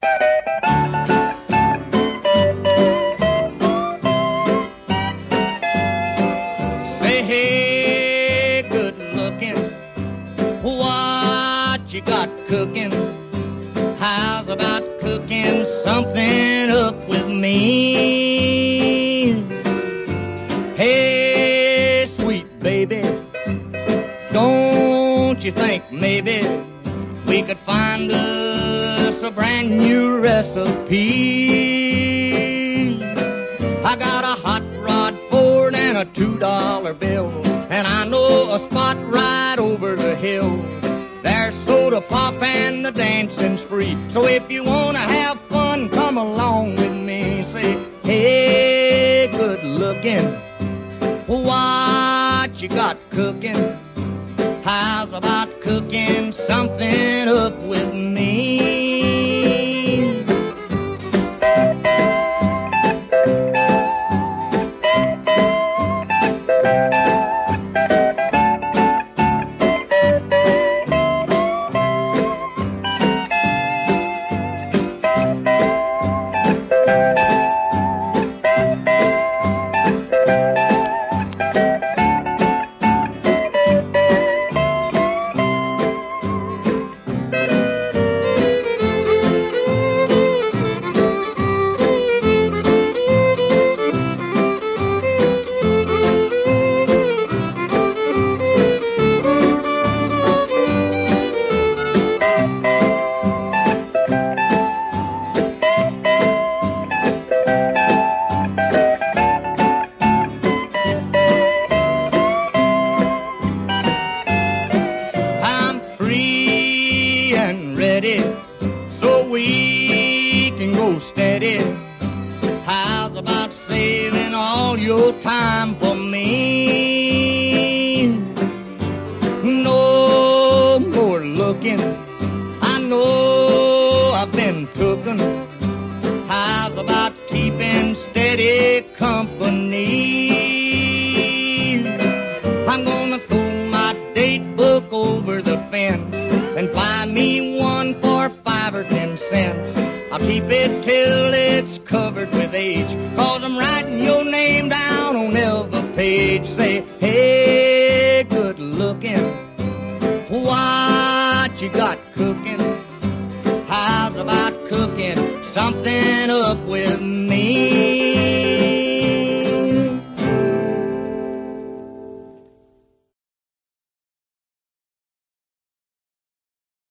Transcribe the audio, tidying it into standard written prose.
Say, hey, good looking, what you got cooking? How's about cooking something up with me? Hey, sweet baby, don't you think maybe we could find us a brand new recipe? I got a hot rod Ford and a $2 bill, and I know a spot right over the hill. There's soda pop and the dancing's free. So if you wanna have fun, come along with me. Say, hey, good looking, what you got cooking? How's about cooking something up with me? So we can go steady. How's about saving all your time for me? No more looking, I know I've been tooken. How's about keeping steady company? I'm gonna throw my date book over the fence and buy me one for 5 or 10 cents. I'll keep it till it's covered with age, 'cause I'm writing your name down on every page. Say, hey, good looking, what you got cooking? How's about cooking something up with me?